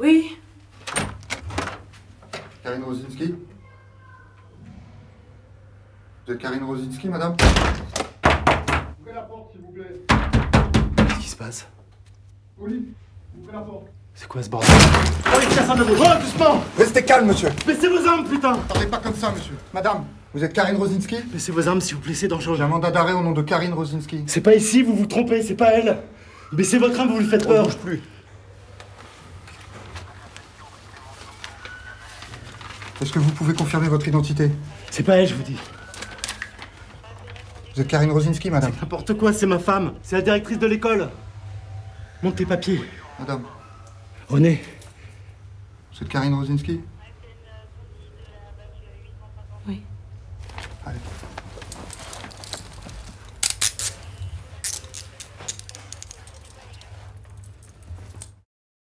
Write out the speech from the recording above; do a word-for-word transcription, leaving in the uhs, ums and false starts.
Oui. Karine Rosinski? Vous êtes Karine Rosinski, madame? Ouvrez la porte, s'il vous plaît. Qu'est-ce qui se passe? Oli, ouvrez la porte. C'est quoi ce bordel? Oh, les cassins de oh, doucement. Restez calme, monsieur. Baissez vos armes, putain. Parlez pas comme ça, monsieur. Madame, vous êtes Karine Rosinski? Baissez vos armes, s'il vous plaît, c'est dangereux. J'ai un mandat d'arrêt au nom de Karine Rosinski. C'est pas ici, vous vous trompez, c'est pas elle. Baissez votre arme, vous lui faites On peur. bouge plus. Est-ce que vous pouvez confirmer votre identité? C'est pas elle, je vous dis. Vous êtes Karine Rosinski, madame? N'importe quoi, c'est ma femme. C'est la directrice de l'école. Monte tes papiers. Madame, René. vous êtes Karine Rosinski?